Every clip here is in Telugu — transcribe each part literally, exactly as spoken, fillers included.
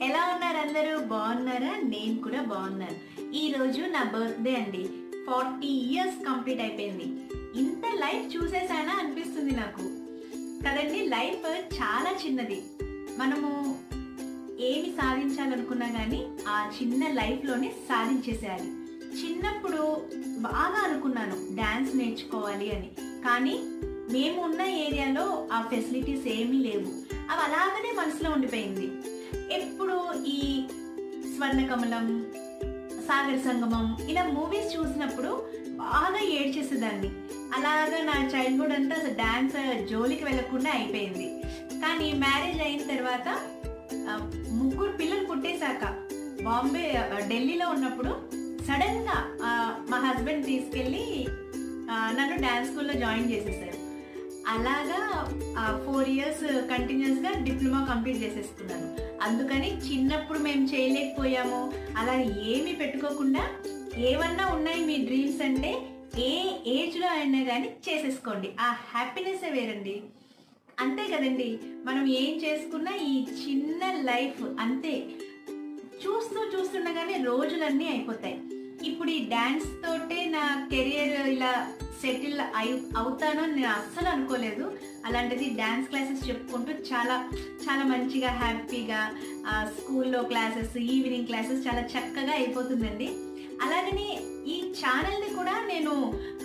ఎలా ఉన్నారు అందరూ? బాగున్నారా? నేను కూడా బాగున్నాను. ఈ రోజు నా బర్త్డే అండి. ఫార్టీ ఇయర్స్ కంప్లీట్ అయిపోయింది. ఇంత లైఫ్ చూసేసానా అనిపిస్తుంది నాకు కదండి. లైఫ్ చాలా చిన్నది. మనము ఏమి సాధించాలనుకున్నా కానీ ఆ చిన్న లైఫ్లోనే సాధించేసేయాలి. చిన్నప్పుడు బాగా అనుకున్నాను డ్యాన్స్ నేర్చుకోవాలి అని, కానీ మేము ఉన్న ఏరియాలో ఆ ఫెసిలిటీస్ ఏమీ లేవు. అవి అలాగనే మనసులో ఉండిపోయింది. ఎప్పుడు ఈ స్వర్ణకమలం, సాగర సంగమం ఇలా మూవీస్ చూసినప్పుడు బాగా ఏడ్చేసేదాన్ని. అలాగా నా చైల్డ్హుడ్ అంతా డాన్స్ జోలికి వెళ్లకుండా అయిపోయింది. కానీ మ్యారేజ్ అయిన తర్వాత ముగ్గురు పిల్లలు పుట్టేశాక బాంబే ఢిల్లీలో ఉన్నప్పుడు సడన్ గా మా హస్బెండ్ తీసుకెళ్ళి నన్ను డాన్స్ స్కూల్లో జాయిన్ చేసేసారు. అలాగా ఫోర్ ఇయర్స్ కంటిన్యూస్ గా డిప్లొమా కంప్లీట్ చేసేసుకున్నాను. అందుకని చిన్నప్పుడు మేము చేయలేకపోయాము అలా ఏమీ పెట్టుకోకుండా, ఏమన్నా ఉన్నాయి మీ డ్రీమ్స్ అంటే ఏ ఏజ్ లో అయినా కానీ చేసేసుకోండి. ఆ హ్యాపీనెస్ వేరండి. అంతే కదండి, మనం ఏం చేసుకున్నా ఈ చిన్న లైఫ్ అంతే. చూస్తూ చూస్తుండగానే రోజులన్నీ అయిపోతాయి. ఇప్పుడు ఈ డాన్స్ తోటే నా కెరియర్ ఇలా సెటిల్ అయి అవుతాను అని నేను అస్సలు అనుకోలేదు. అలాంటిది డాన్స్ క్లాసెస్ చెప్పుకుంటూ చాలా చాలా మంచిగా హ్యాపీగా స్కూల్లో క్లాసెస్, ఈవినింగ్ క్లాసెస్ చాలా చక్కగా అయిపోతుందండి. అలాగని ఈ ఛానల్ని కూడా నేను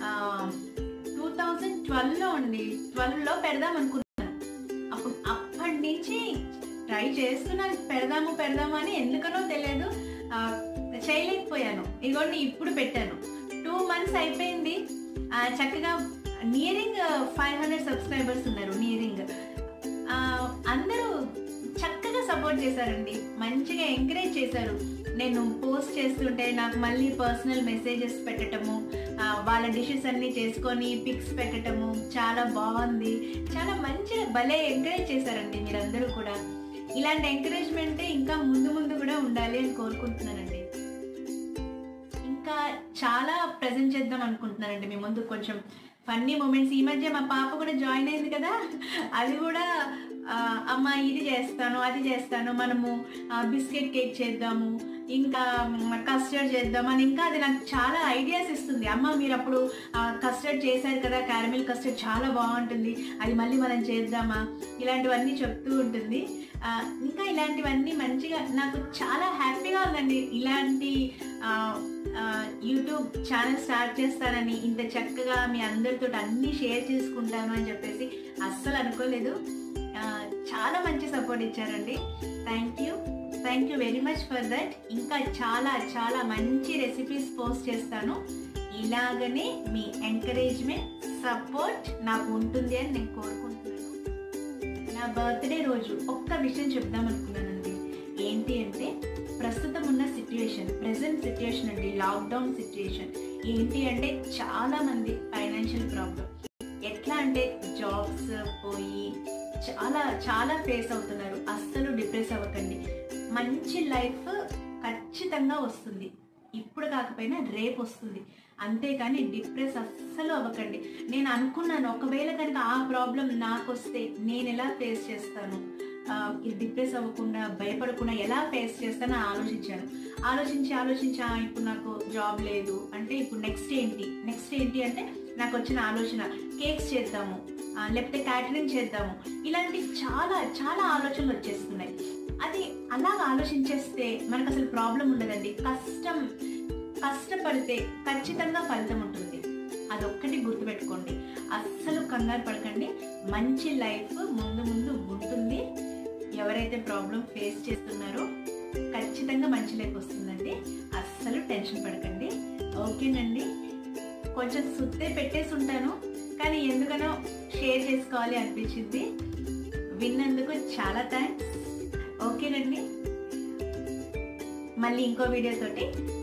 టూ థౌజండ్ ట్వెల్వ్లో అండి ట్వెల్వ్లో పెడదాం అనుకున్నాను. అప్పుడు అప్పటి నుంచి ట్రై చేస్తున్నాను, పెడదాము పెడదాము అని. ఎందుకనో తెలియదు, చేయలేకపోయాను. ఇదిగోండి ఇప్పుడు పెట్టాను. టూ మంత్స్ అయిపోయింది. చక్కగా నియరింగ్ ఫైవ్ హండ్రెడ్ సబ్స్క్రైబర్స్ ఉన్నారు. నియరింగ్ అందరూ చక్కగా సపోర్ట్ చేశారండి, మంచిగా ఎంకరేజ్ చేశారు. నేను పోస్ట్ చేస్తుంటే నాకు మళ్ళీ పర్సనల్ మెసేజెస్ పెట్టడము, వాళ్ళ డిషెస్ అన్నీ చేసుకొని పిక్స్ పెట్టడము చాలా బాగుంది. చాలా మంచిగా భలే ఎంకరేజ్ చేశారండి మీరందరూ కూడా. ఇలాంటి ఎంకరేజ్మెంటే ఇంకా ముందు ముందు కూడా ఉండాలి అని కోరుకుంటున్నానండి. ఇంకా చాలా ప్రజెంట్ చేద్దాం అనుకుంటున్నానండి మీ ముందు. కొంచెం ఫన్నీ మూమెంట్స్. ఈ మధ్య మా పాప కూడా జాయిన్ అయింది కదా, అది కూడా అమ్మ ఇది చేస్తాను అది చేస్తాను, మనము బిస్కెట్ కేక్ చేద్దాము, ఇంకా కస్టర్డ్ చేద్దామని, ఇంకా అది నాకు చాలా ఐడియాస్ ఇస్తుంది. అమ్మ మీరు అప్పుడు కస్టర్డ్ చేశారు కదా, క్యారమిల్ కస్టర్డ్ చాలా బాగుంటుంది, అది మళ్ళీ మనం చేద్దామా, ఇలాంటివన్నీ చెప్తూ ఉంటుంది. ఇంకా ఇలాంటివన్నీ మంచిగా నాకు చాలా హ్యాపీగా ఉందండి. ఇలాంటి యూట్యూబ్ ఛానల్ స్టార్ట్ చేస్తానని, ఇంత చక్కగా మీ అందరితో అన్నీ షేర్ చేసుకుంటాను అని చెప్పేసి అస్సలు అనుకోలేదు. చాలా మంచి సపోర్ట్ ఇచ్చారండి. Thank you thank you very much for that. ఇంకా చాలా చాలా మంచి రెసిపీస్ పోస్ట్ చేస్తాను. ఇలాగనే మీ ఎంకరేజ్మెంట్, సపోర్ట్ నాకు ఉంటుంది అని నేను కోరుకుంటున్నాను. నా బర్త్డే రోజు ఒక్క విషయం చెప్దాం అనుకున్నానండి. ఏంటి అంటే, ప్రస్తుతం ఉన్న సిచ్యుయేషన్, ప్రెసెంట్ సిచ్యుయేషన్ అండి, లాక్డౌన్ సిచ్యుయేషన్. ఏంటి అంటే చాలా మంది ఫైనాన్షియల్ ప్రాబ్లం. ఎట్లా అంటే జాబ్స్ పోయి చాలా చాలా ఫేస్ అవుతున్నారు. అస్సలు డిప్రెస్ అవ్వకండి. మంచి లైఫ్ ఖచ్చితంగా వస్తుంది. ఇప్పుడు కాకపోయినా రేపు వస్తుంది. అంతేకాని డిప్రెస్ అస్సలు అవ్వకండి. నేను అనుకున్నాను, ఒకవేళ కనుక ఆ ప్రాబ్లం నాకు వస్తే నేను ఎలా ఫేస్ చేస్తాను, డిప్రెస్ అవ్వకుండా భయపడకుండా ఎలా ఫేస్ చేస్తానో ఆలోచించాను. ఆలోచించి ఆలోచించి ఇప్పుడు నాకు జాబ్ లేదు అంటే ఇప్పుడు నెక్స్ట్ ఏంటి నెక్స్ట్ ఏంటి అంటే నాకు వచ్చిన ఆలోచన, కేక్స్ చేద్దాము, లేకపోతే క్యాటరింగ్ చేద్దాము, ఇలాంటి చాలా చాలా ఆలోచనలు వచ్చేస్తున్నాయి. అది అలాగ ఆలోచించేస్తే మనకు అసలు ప్రాబ్లం ఉండదండి. కష్టం కష్టపడితే ఖచ్చితంగా ఫలితం ఉంటుంది. అదొక్కటి గుర్తుపెట్టుకోండి. అస్సలు కంగారు పడకండి. మంచి లైఫ్ ముందు ముందు ఉంటుంది. ఎవరైతే ప్రాబ్లం ఫేస్ చేస్తున్నారో ఖచ్చితంగా మంచి లైఫ్ వస్తుందండి. అస్సలు టెన్షన్ పడకండి. ఓకేనండి, కొంచెం సుత్తే పెట్టేసి ఉంటాను, కానీ ఎందుకనో షేర్ చేసుకోవాలి అనిపించింది. విన్నందుకు చాలా థ్యాంక్స్. ఓకేనండి, మళ్ళీ ఇంకో వీడియోతోటి